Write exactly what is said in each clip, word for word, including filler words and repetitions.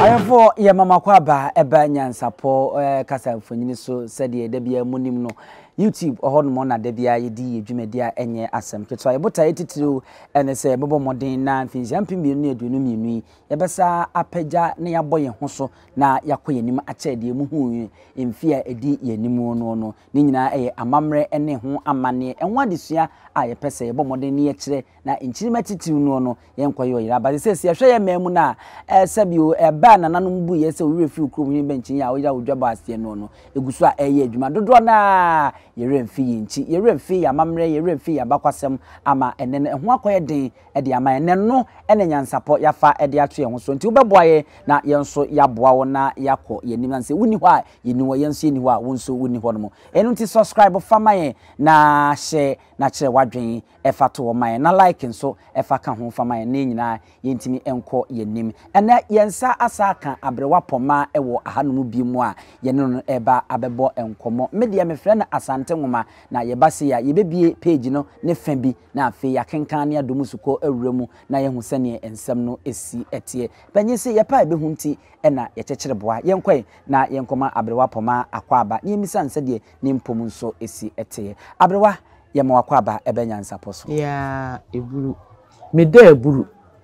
Ayefo ye mama kwaba eba NYANSAPO eh kasa mfonyini so sede de bia munim no YouTube ohon mo na de bia yedi edwumadi a enye asem keto ayebota yetitiru ene se bobo modern na mfinzi ampim bi nu aduonu mienu yebesa apagya ne yabo ye ho so na yakoye nim achede mu hu emfia edi yenimu no no ni nyina eye amamre ene ho amane enwa desua a yepese yebo modern ne ye kire na enchirima titiru no no yenkoye oyira ba se se yehwe ye memu na eh sabio eba na nanom bu ye se owure fi ukrom ni benchin ya oyira odwaba asie no no eguso a eye adwuma dodo na yere mfi yinchi yere mfi ya mamre yere mfi ya bakwasem ama ene ho akoye den e de ama ene no ene NYANSAPO yafa e de ato ye ho so nti ubeboaye na yenso yaboa wo na yakọ yenim na se wuni ho a yeni wo yenso yeni ho a wonso wuni ho no mo enu nti subscribe fama ye na share na kire wadwen e fa to wo man na like nso e fa ka ho fama ye na nyina yentimi enko yenim ene yensa asa kan abrewa poma e wo ahanum bi mu a yene no eba abebo enkomo media me frɛ na Asante ngoma na yebase ya yebebie page no ne fa bi na afi yakenkan ne adomusuko awuremu na yehu sane ensem no esi etie banyese yepa ebehu nti ena yekekere boa yenkoi na yenkoma abrewa poma akwaba ne yemisa nse de ne mpom nso esi etie abrewa yema wakwaba ebe NYANSAPO so ya eburu me da eburu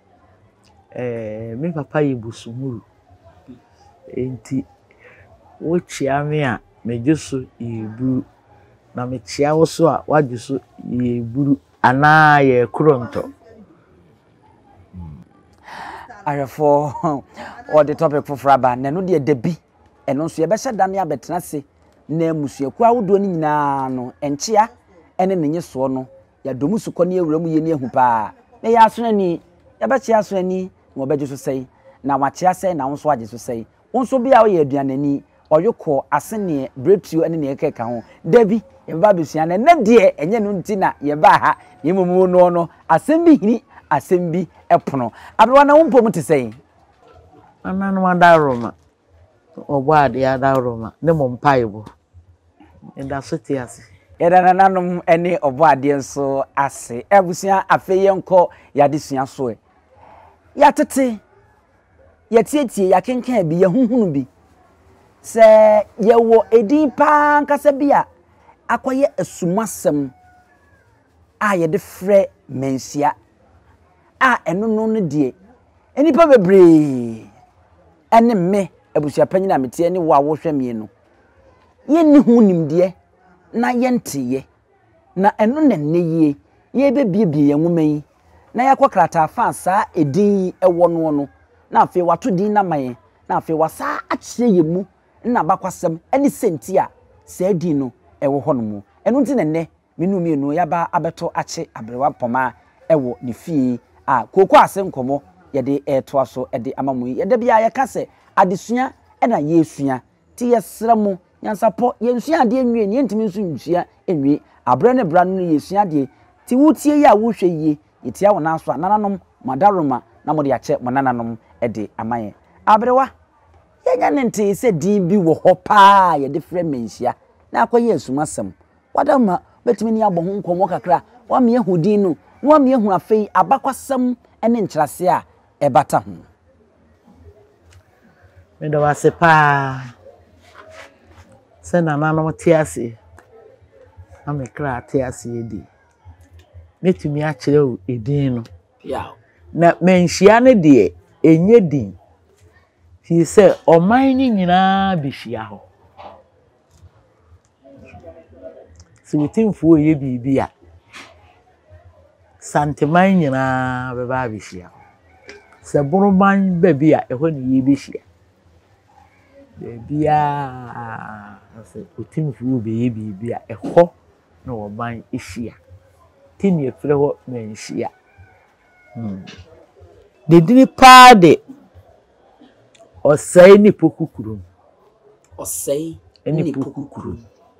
eh me papa yebusumuru enti wo chiame a mejeso eburu na me chia wo so a wajeso eburu ana ye kronto arefo all the topic for fraba na no de debi eno nso ye be hyeda ne abetena se na musuaku awodo ni nyina no enchia ene nenye so no ya domusuko ne ewuramu ye ne ehu pa na ya aso ani ya be chia aso ani na obeje so sei na wachia sei na wonso aje so sei wonso bia wo ye aduanani oyoko asene bretu ene ne ekeka ho dabi ye ba besua na ne de enye no nti na ye ba ha ye mumu no no asem bi hini asem bi epono abrewa na wompom te sei ananu adaroma obo ade adaroma ne mo mpaibo enda so ti ase yeda nananum ene obo ade nso ase ebusua afeye nko yade sua so e ya tete ya tietie ya kenkan bi ya hunhunu bi se ye wo edin pa nkasa bi a akoye asumasem a ye de frɛ Manhyia a eno no no die enipa bebre ene me abusua panyin na mete ene wo a wo hwɛ me no ye ni hu nimde na ye nteye na eno na neye ye bebiebie ye nwoma yi na yakokrata fa saa edin ewo no no na afi wato din na maye na afi wasa akyire ye mu na bakwasem ene senti a saa din no ewo ho no mu eno nti nenne menu mienu yaba abeto akye abrewa poma ewo ne fie a koko ase nkomo yede eto so ede amamu yede bia ye kase adesua ena yesua ti yesremu NYANSAPO yensua ade enwie ne ntimi nso nsua enwie abre ne bra no yesua ade ti wutie ya wo hwe yie yetia wona aso nananom madaroma na mo de akye monananom ede amaye abrewa yenya ne nte se din bi wo ho pa yede frɛ Manhyia na akoye asumasem wadama betimi ni abɔ ho nkomo kakra wa me ehudin no wa me ehu afei abakwasem ene nkyerase a ebata ho me do wase pa se na nanom tiase na me kra tiase edi metumi a kyerɛ o edin no ya na Manhyia ne de enye din fi se oman ni nyina bihia ho si Otumfuo ye bibia santeman nyina beba bihia se buruman babia eho ne ye bihia bibia se Otumfuo be ye bibia eho na oman ehia tini efre ho Manhyia hmm de dini pa de Osei ni pokukuru Osei ni pokukuru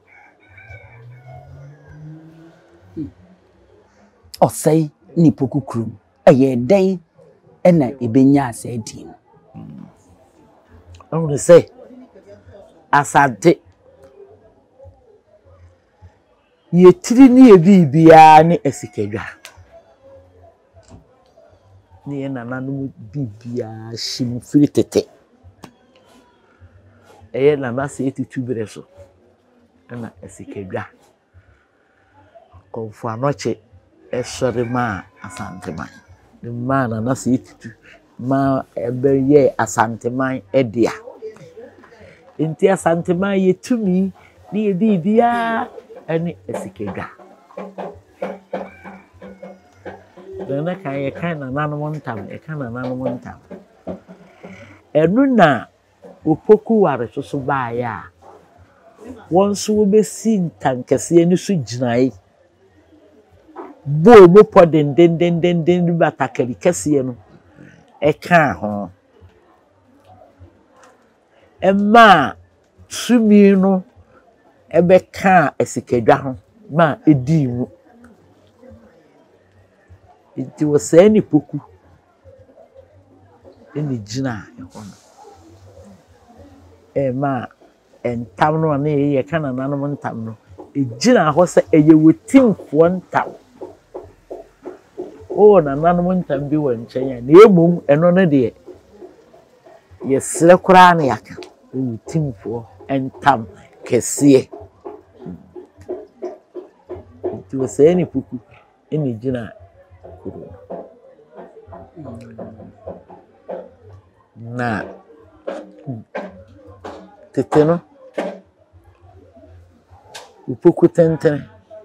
Osei ni pokukuru eye den ena ebenya asa din I want to say Asante ye tiri ni e bibia ni esikedwa ni na nanu bibia shim firi tete eye na na se Tutu bere so na esikedwa konfo anoche esore ma Asante man the man na na se Tutu ma ebe ye Asante man edia enti Asante man yetumi ni edi bia ani esikedwa na kan ye kan na nanu ntam e kan na nanu ntam enu na Opoku ware so so ba ya won so be si ntankese ani so ginae bo mo podin den den den den batakari kase no e kan ho emma sumi no ebe kan esikedwa ho ma edi mu enti wo se ni Opoku eni gina e ho e ma entam no na ye kana nanom ntam no e gina ho se eye wotimfo ntam o na nanom ntam bi wo nchen ya na emom eno no de ye sre kura na yaka wotimfo entam kese ti wo se ni Opoku eni gina na teteno Opoku tenten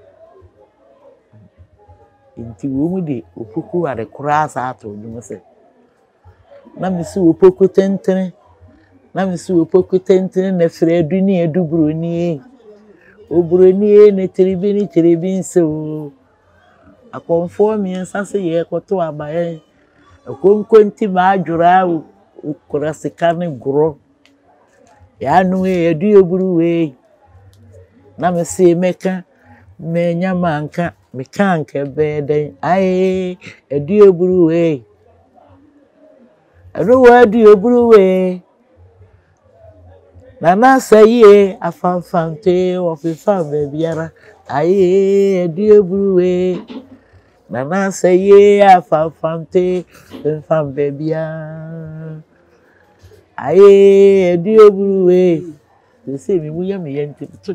inti wo mu de Opoku ware kura sa ato dum se na mi si Opoku tenten na mi si Opoku tenten na fere aduni eduburo ni oburo ni ne tribi ni tribi nso akonfo mi nsase ye koto abaye akonkonti ma adwura ukura sikane gro ya nu e edu oburu we na me se meka me nyama nka me kanka beden ai edu oburu we ero wa edu oburu we na na saye afanfante ofifa bebiara ai edu oburu we na na saye afanfante ofifa bebiara aye edu oburu we they say mi mu ya me yente to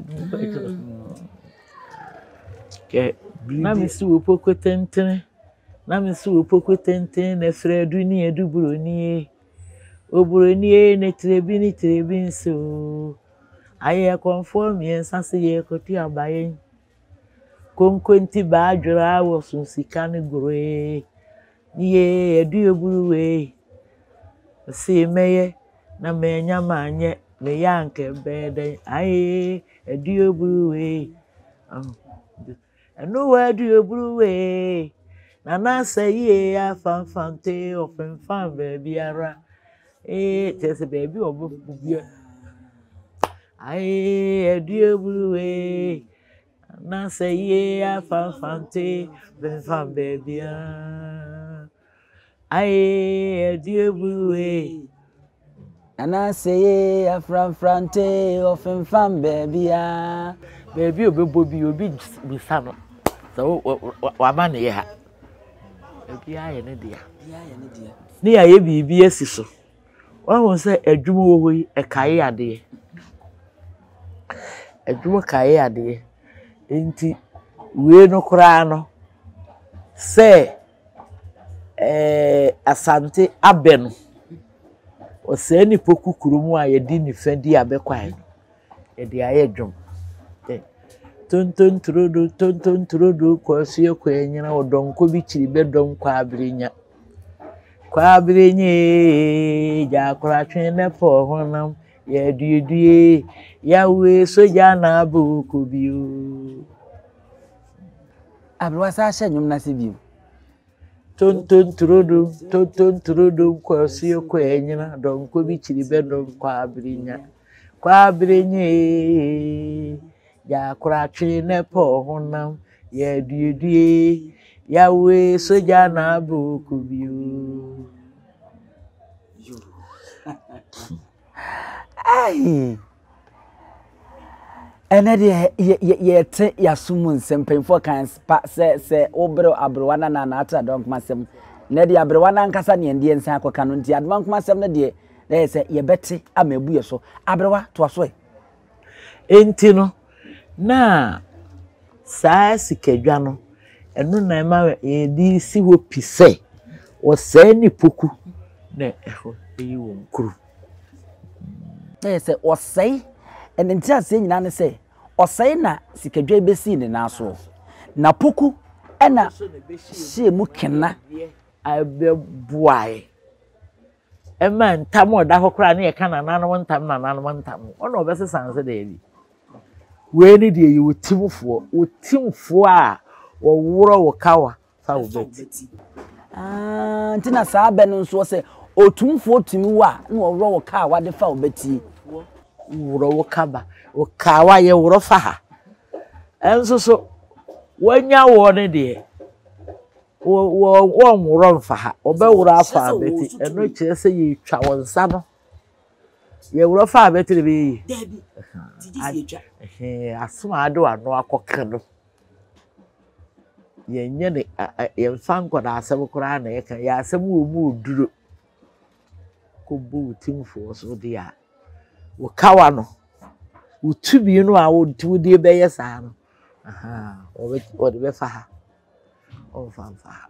ke na mi si Opoku tenten na mi si Opoku tenten na fere adu ni edu buru ni oburu ni ne trebi ni trebi nso aye conform yen sase ye kotu abaye konkonti ba adwura wo sunsika ne gure ni edu oburu we si meye na me nyama anye me yanke beden ai edu oburu we eno wa edu oburu we na na saye afanfante ofenfan bebiara eh tese bebi obo bubia ai edu oburu we na saye afanfante ofenfan bebiara ai edu oburu we ana say afranfrante ofenfam baby ah baby obebo bi obi bisa no so wa ma ne ha baby aye ne dia ya ya ne dia ne ya ye bibi asi so wa won say adwuma wo hoyi e kai ade adwuma kai ade enti we no kura no say eh Asante abeno Osei ni Opoku kurumu a yedi ni fendi abekwan e de aye dwom eh tonton trodo tonton trodo kwasie kwanyina odonko bi chiri bedom kwa abrenya kwa abrenye ja koratwe ne po honam ye duedue ya we soja na abuku biu abroasa hye nwum na se biu tonton trodo tonton trodo kwasie kwanyina donko bi chiri bedom kwa abrenya kwa abrenye ya koratwe ne po honam ye duedue ya we soja na abuku biu ai ene de ye te yasumun sempemfo kan se se obro abrowa na na ata donk masem ne de abrowa na nkasa ne ndie nsan akoka no nti adman kuma sem ne de na say ye beti amabu ye so abrewa to aso e enti no na saa sikadwa no eno na ma e di si ho pise o sai ni poku na eho eyi wo nkuru na say o sai enenti ase nyina ne say o sai na sikadwa besi ne na so na poku ena sie mu kena abebuae ema ntam oda hokra na ye kana nanom ntam na nanom ntam ono obesesan se da bi we ni de yi wotimfo wotimfo a wo woro wo kawa fa wo beti ah ntina saa be no nso se otumfo tumi wa na wo woro wo kawa de fa wo beti woro wo kaba wo kawa ye woro fa ha enso so wanya wo ne de wo wo wo nworo mfa ha obe woro afa beti eno kire se ye twa wonsa no ye woro fa beti be yi debi didi se twa eh asoma ado ano akokre no ye nye ne ye mfa nkoda asem kora na ye kan ye asem wo mu oduro ko bu timfo so de a wo kawa no wo tubi no a wo tu de be ye sa no aha o o de be fa ha o fa fa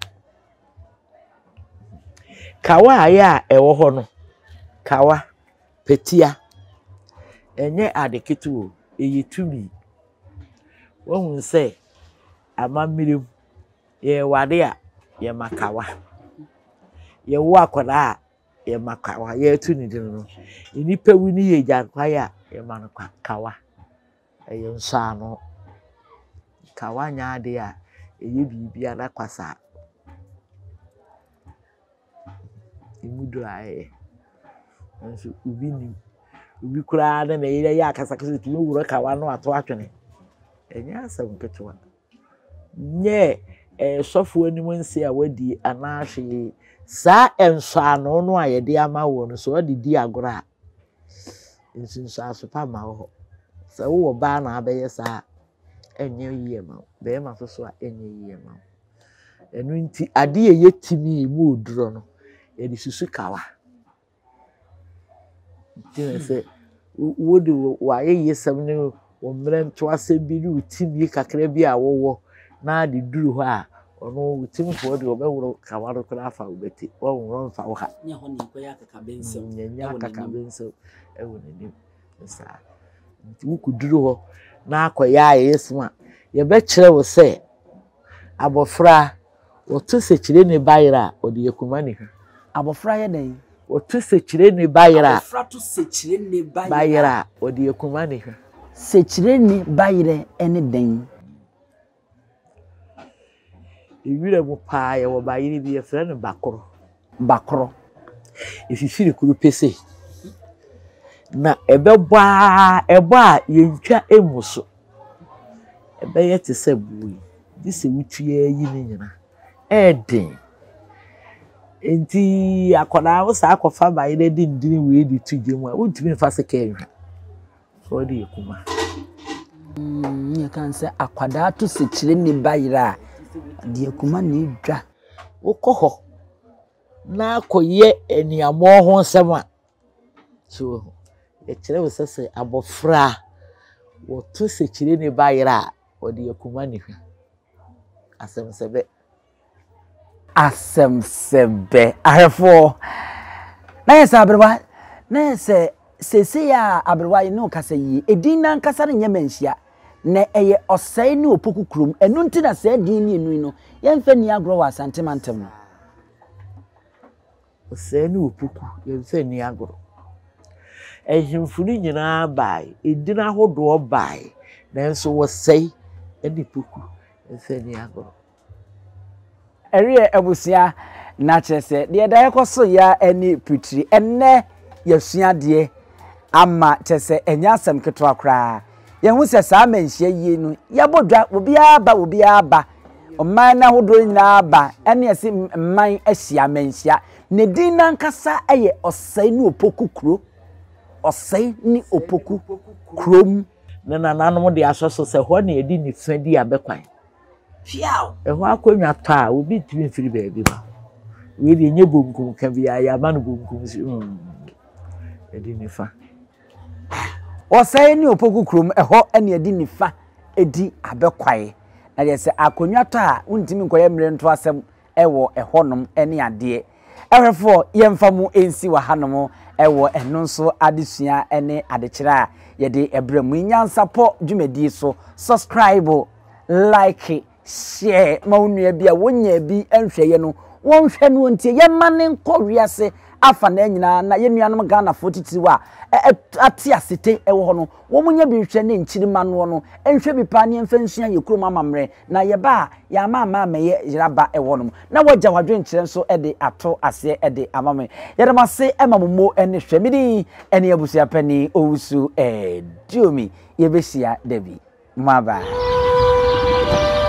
kawa ya ewo ho no kawa petia enye adeketu o eyi tumi won se amamire ye wade a ye makawa ye wo akoda ye makawa ye tu ni din no inipa wini ye jankwa ya ye manokwa kawa eye nsa no kawa nya de a eye bibia na kwasa imudu aye nso ubi ni ubi kura na na ye ya kasakasa tu wuro kawa no ato atwene enya asem ketwa nye eh sofo ani monse a wadi anahwe sa enso ano no a ye de ama wo no so wadi di agora nsinso asopa ma wo sa wo ba na abeye sa enye yiye ma be ma so so a enye yiye ma enu nti ade ye yetimi mu oduro no ye di susu kawa nti se wo de wa ye yesam ne wo mrento asebi ni utimi kakra bi a wo na de duru ho a ono utimfo de obewuro kawaro kra afa obeti wo woro mfa wo ha nye ho ni ko ya kaka bense nya kaka bense ewo nanim nsa nti wo kuduru ho na akoya yesma ye be kire wo se abofra wo to se kire ne bayira ode yakuma ni ha abofra ye den wo to se kire ne bayira abofra to se kire ne bayira bayira ode yakuma ni ha se kire ne bayire ene den ewira mu pa ye wo bayire bi ye fre ne bakoro bakoro efifiri kuru pese na ebeba eba ye ntwa emuso ebe ye tese buyi dise wutue yi ni nyina eden enti akoda wo sa akofa bayire din din we di tuje mu a wontumi fa seka enhwa so de yakuma mm ye kan se akwada to se kire ne bayira de yakuma ni dwa wokoho na koye eniamo ho nsema so e kire wo sese abofra wo to se kire ne bayira ode yakuma ni hwa asem sebe asem sebe ahefo na yesa abrewa na yesa sese ya abrewa no kasa yi edin nan kasa ne nyemanhia na eye osai ne opoku krom enu ntina sa din ni enu no yemfa ni agro wa Asante mantem no osai ne opoku yemfa ni agro ehimfuni nyina bai edin ahodo bai na nso wosai ene poku yemfa ni agro ere ebusia na chese de da yekoso ya eni putri enne yasua de ama chese enya asem keto akra ye hu se sa manhia yie no yabodwa obi aba obi aba oman na hodro nyina aba ene yesi man ahia manhia ne din nan kasa eye osai ni opoku kro osai ni opoku krom na nananom de asoso se ho na edi ni fa di abekwan fiao eho akonwa ta obi timi mfiri baabi ba we de nye bonkum ka bia ya ma no bonkum si mm edi nifa Osei ni Opoku Krom eho ene edi nifa edi abekwae na ye se akonwa to a untimi nkoye mre nto asem ewo ehonom ene ade ehwefo yemfamu ensi wa hanom ewo eno nso adesua ene adekira ye de ebremu NYANSAPO dwumadi so subscribe like share ma onua bia wonya bi enhweye no wonhwe no ntie ye mane nkɔwiase afa na nyina na ye nuanom Ghana forty-two wa ati asete ewo ho no wo munya bi hwɛ ne nkyirima no no enhwɛ bi pa ne mfansua ye kurom amamre na ye ba ya ma ma meye yiraba ewo no na wagya wadwe nkyere nso e de ato ase e de amame ye dem ase emamomo ene hwɛ midi ene abusia pani owusu e diomi ye besia dabi maba